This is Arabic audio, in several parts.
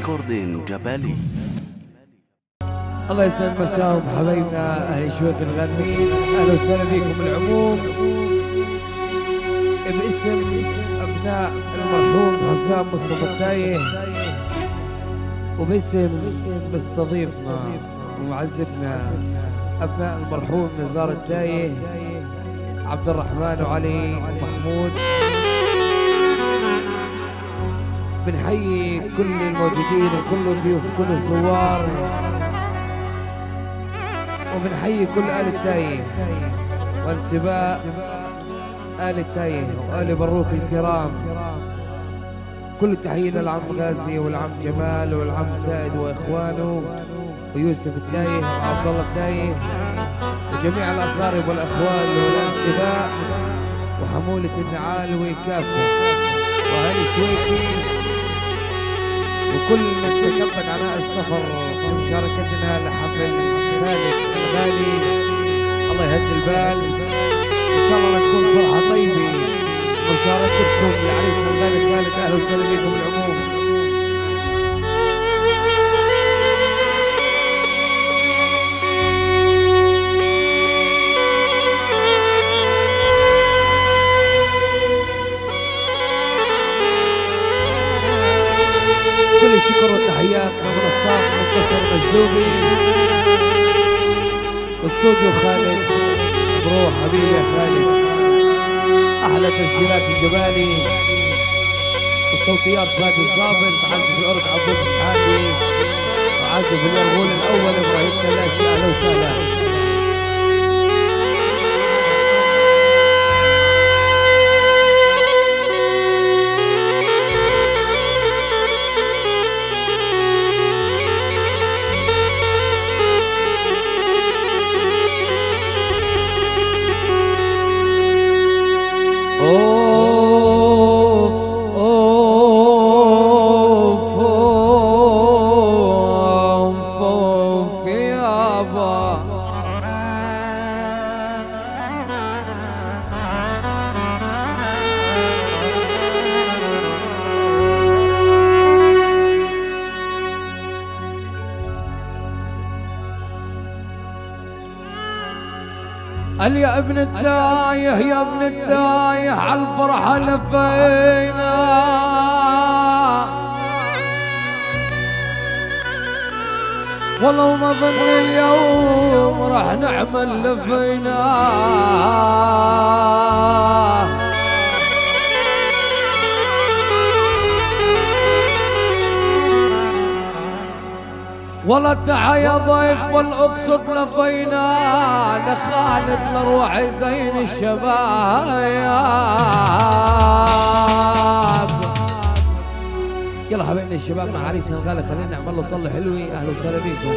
ريكوردين جبالي. الله يسعد مساهم حبايبنا اهل الشويق الغنمين، اهلا وسهلا بكم العموم باسم ابناء المرحوم حسام مصطفى التايه، وباسم مستضيفنا ومعزبنا ابناء المرحوم نزار التايه، عبد الرحمن وعلي ومحمود. بنحيي كل الموجودين وكل الضيوف وكل الزوار، وبنحيي كل آل التايه وانسباء آل التايه وآل بروك الكرام. كل التحية للعم غازي والعم جمال والعم سائد وإخوانه ويوسف التايه وعبد الله التايه وجميع الأقارب والأخوال والأنسباء وحمولة النعال وكافة وأهل شويكي وكل من تكبد عناء السفر بمشاركتنا لحفل خالد الغالي. الله يهدي البال، ان شاء الله تكون فرحه طيبه مشاركتكم لعريسنا الغالي خالد. اهلا وسهلا بكم العموم. كل الشكر والتحيات لمنصات مختصر مجذوبي واستوديو خالد. مبروك حبيبي يا خالد، احلى تسجيلات الجبالي والصوتيات فهد الظابط، عازف الأورج عبود شحاتي، وعازف اليرغول الاول ابراهيم تلاشي. اهلا وسهلا. قال يا ابن التايه يا ابن التايه عالفرحة لفينا، ولو ما ظن اليوم راح نعمل لفينا. والله تعا يا ضيف والاقصد لفينا لخالد لروح زين الشباب. يلا حبايبنا الشباب مع عريسنا الغالي خلينا نعمل له طلة حلوة. اهلا وسهلا بكم.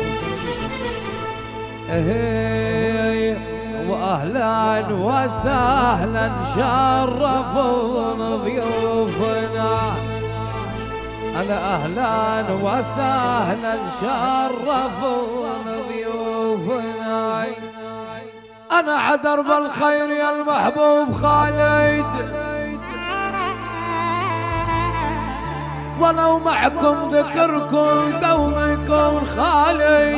واهلا وسهلا شرفونا ضيوفنا. أهلا وسهلا شرفونا ضيوفنا. أنا عدرب الخير يا المحبوب خالد، ولو معكم ذكركم دوم يكون خالد.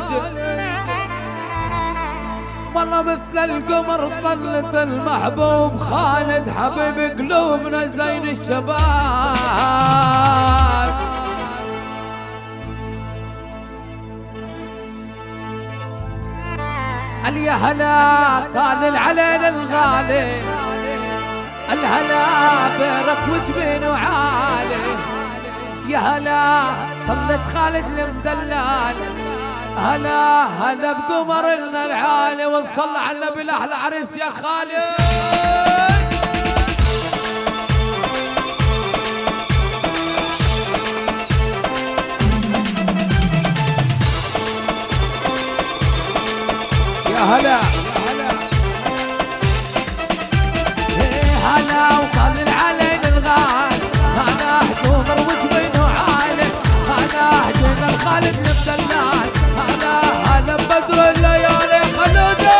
والله مثل القمر طلت المحبوب خالد، حبيب قلوبنا زين الشباب. يا هلا طال علينا الغالي، الهلا بيرك وجبين وعالي. يا هلا طلت خالد المدلال، هلا هلا بقمرنا العالي. ونصلي على النبي الاحلى عريس يا خالد. يا هلا هلا وطلل علينا الغال، هلا حضور وجبين وعالي. هلا حجينا الخالد المدلال، هلا هلا بدر الليالي خلوده.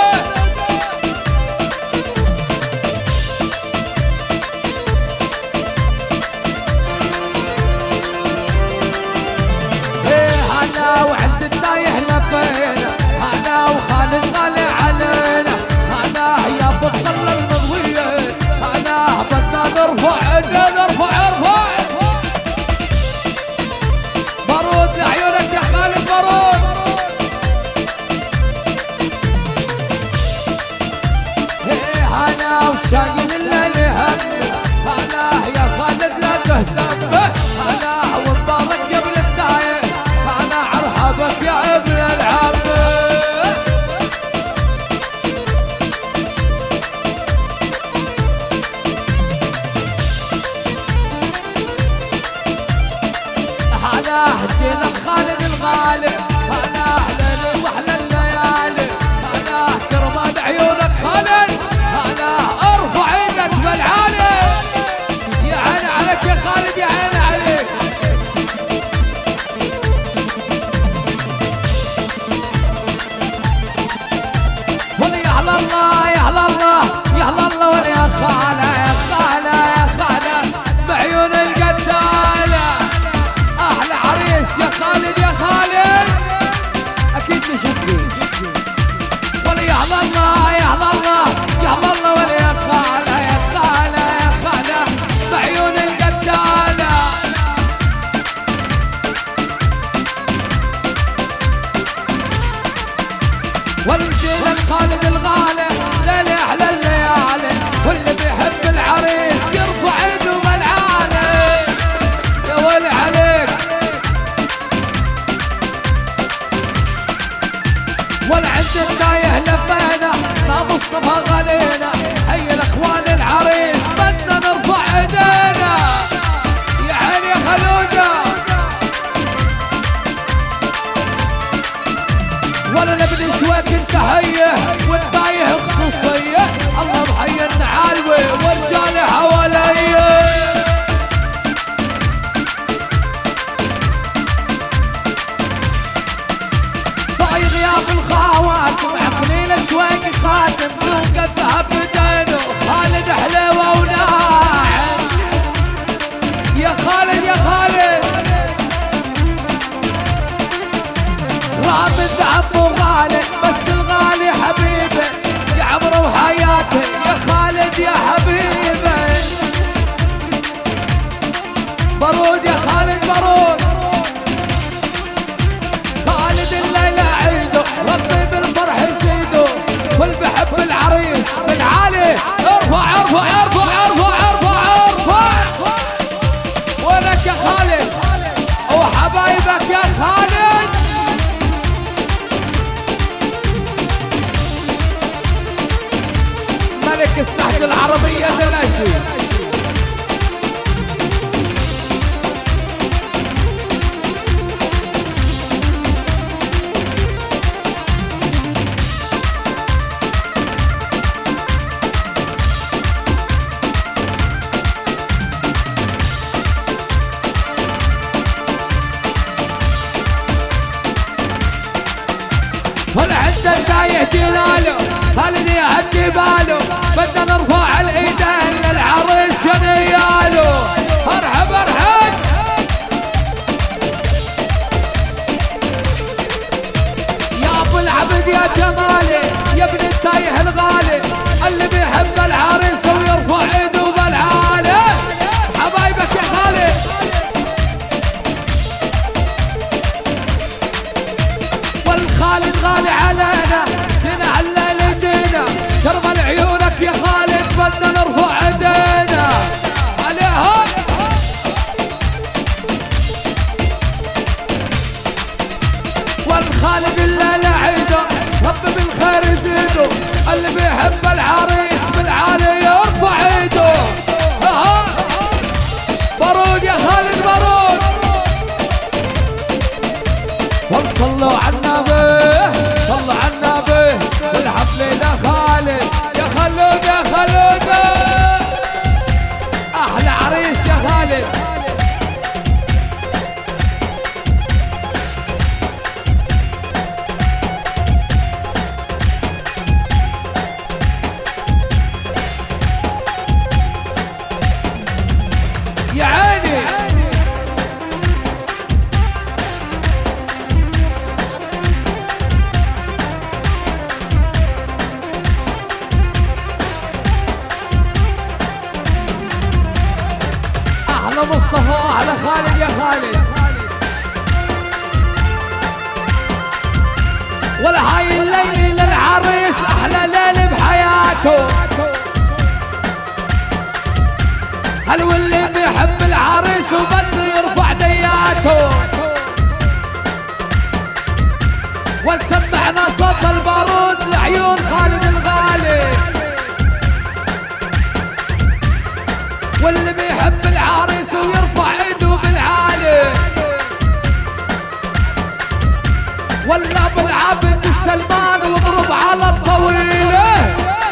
هلا جينا خالد الغالي، هلا احلى واحلى الليالي، هلا كرمال عيونك خالد، هلا ارفع ايدك بالعالي. يا عيني عليك يا خالد، يا عيني عليك. ولا يا هلا الله يا هلا الله يا هلا الله، ولا يا خاله يا خاله يا خاله بعيون القتاله. احلى عريس يا خالد يا خالد، اكيد نشوفك. ولا يا هلا الله يا هلا الله يا هلا الله، ولا يا خاله يا خاله يا خاله بعيون القتاله. والجيل الخالد الغالي، ليلة احلى الليالي، واللي بيحب العريس يرفع ايده بالعالي. يا ويلي عليك. ولا عند التايه لفينا، ما مصطفى غالينا، حي الاخوان العريس بدنا نرفع ايدينا. يا عيني يا خلوده. ولا نبني شوية تحية والتايه خصوصية، الله محيي النعالوي والرجال حواليا. صاير غياب الخوات معقلين شوية خاتم، ذوق الذهب بدينه خالد حليوة وناعم. يا خالد يا خالد غاب الذهب مو غالي، بس الغالي حبيبي يا عمره وحياتي. يا خالد يا حبيبي بارود، يا خالد بارود. خالد الليلة عيده، ربي بالفرح يزيده، واللي بحب العريس بالعالي ارفع ارفع ارفع ارفع ارفع ارفع. وينك يا خالد وحبايبك يا خالد. ملك السحج العربية دلاشي. ولا عند التايه جلاله، خالد يهدي باله، بدنا نرفع الايدين للعريس يا نياله. ارحب ارحب. يا ابو العبد يا جمالي، يا ابن التايه الغالي، اللي بيحب العريس ويرفع ايده بالعالي. حبايبك يا خالد. والخالد غالي علينا، جينا هالليل جينا، كرمال عيونك يا خالد بدنا نرفع ايدينا عليها. والخالد الليلة عيده، ربي بالخير يزيده، اللي بيحب العريس بالعالي يرفع ايده. بارود يا خالد بارود. وصلوا على النبي صلوا على النبي، والحفلة ده خالد يا خلود يا خلود. احلى عريس يا خالد. يا عيني احلى مصطفى واحلى خالد يا خالد. ولا هاي الليلة للعريس احلى ليل بحياته. هل واللي بيحب العريس وبده يرفع دياته. ونسمعنا صوت البارود لعيون خالد الغالي. واللي بيحب العريس ويرفع ايده بالعالي. سلمان واضرب على الطويله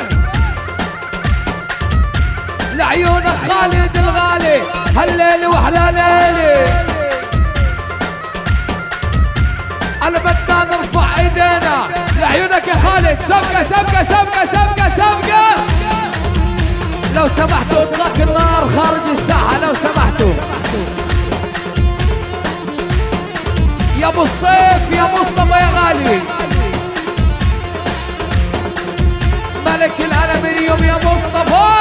لعيونك خالد الغالي هالليل واحلى ليلي. انا بدنا نرفع ايدينا لعيونك يا خالد. سبقه سبقه سبقه سبقه سبقه. لو سمحتوا اطلاق النار خارج الساحه لو سمحتوا. يا ابو سطيف يا مصطفى يا غالي ملك الالمنيوم يا مصطفى.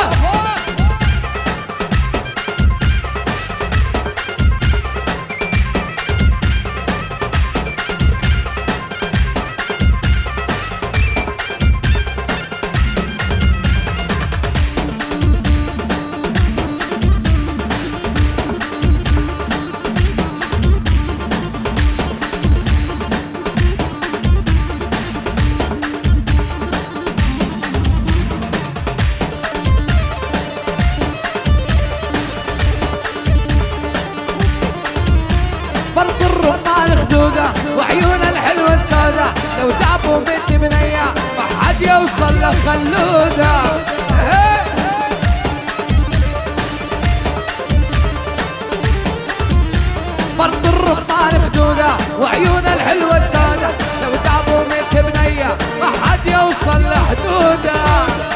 وعيونها الحلوة السوداء لو جابوا بنت بنية ما حد يوصل لخلودة. فرد الرمان خدودة وعيونها الحلوة السوداء لو جابوا بنت بنية ما حد يوصل لحدودة.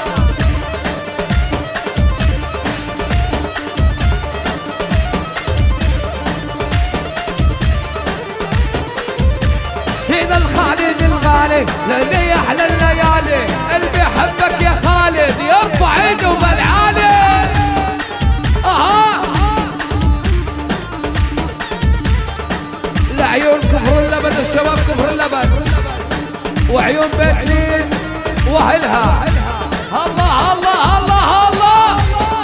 هنا الخالد الغالي للي احلى الليالي اللي بيحبك يا خالد يرفع ايده بالعالي. لعيون كفر اللبن الشباب كفر اللبن وعيون بيت لين واهلها. الله الله الله الله.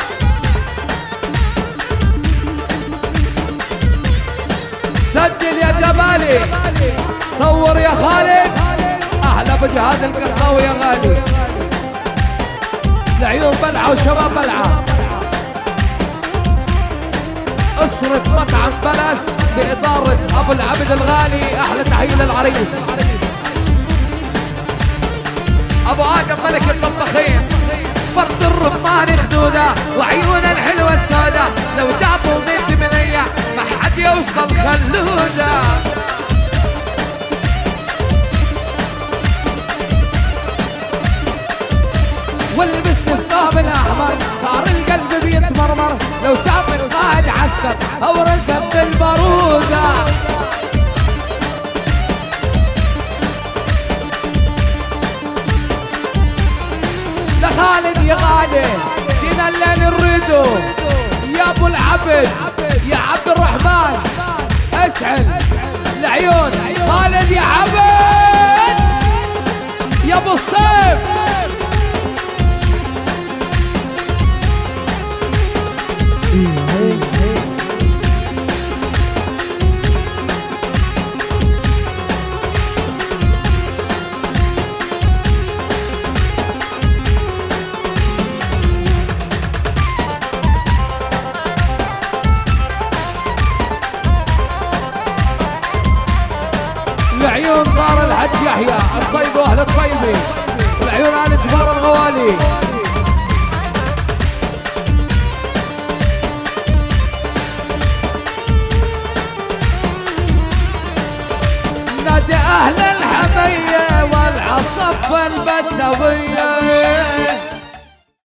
سجل يا جبالي صور يا خالد احلى بجهاد القرطاوي يا غالي. لعيون بلعه وشباب بلعه اسرة مطعم بلس بإدارة ابو العبد الغالي. احلى تحية للعريس ابو ادم ملك الطباخين. فرد الرمان خدوده وعيونه الحلوة السوداء لو جابوا بنت بنية ما حد يوصل خلوده. واللبس الثوب الاحمر صار القلب بيتمرمر لو شاف القائد عسكر او رزق بالباروده. ده خالد يا غالي جينا الليل نريده يا ابو العبد يا عبد الرحمن اشعل العيون خالد يا عبد يا ابو سطيف. العيون دار الحج يحيى الطيب واهل الطيبي والعيون ال جبار الغوالي. نادي اهل الحميه والعصف البدويه